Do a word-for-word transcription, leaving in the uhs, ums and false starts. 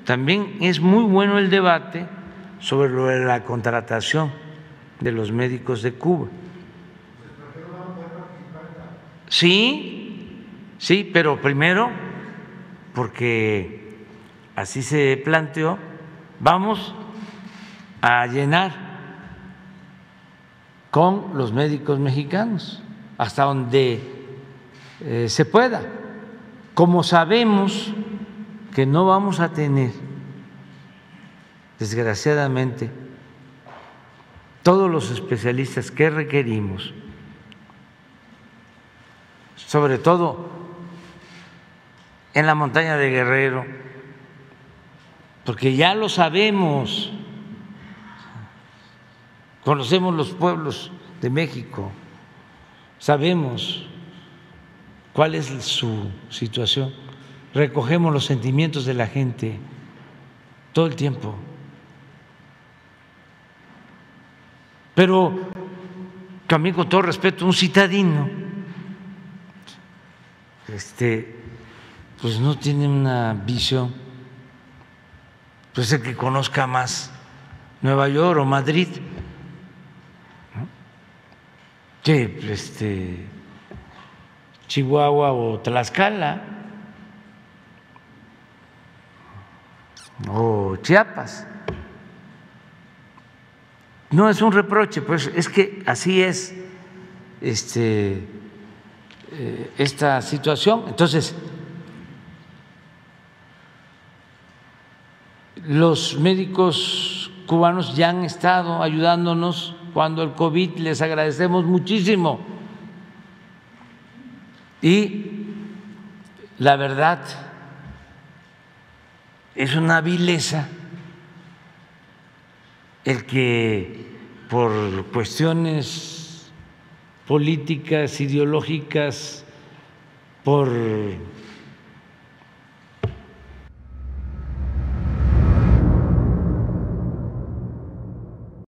también es muy bueno el debate sobre lo de la contratación de los médicos de Cuba. Sí, sí, pero primero, porque así se planteó, vamos a llenar con los médicos mexicanos hasta donde eh, se pueda. Como sabemos que no vamos a tener, desgraciadamente, todos los especialistas que requerimos, sobre todo en la montaña de Guerrero, porque ya lo sabemos, conocemos los pueblos de México, sabemos cuál es su situación, recogemos los sentimientos de la gente todo el tiempo. Pero también, con todo respeto, un citadino este, pues no tiene una visión, pues el que conozca más Nueva York o Madrid, ¿no? que este, Chihuahua o Tlaxcala o Chiapas. No es un reproche, pues es que así es este, eh, esta situación. Entonces, los médicos cubanos ya han estado ayudándonos cuando el COVID, les agradecemos muchísimo. Y la verdad es una vileza el que por cuestiones políticas, ideológicas, por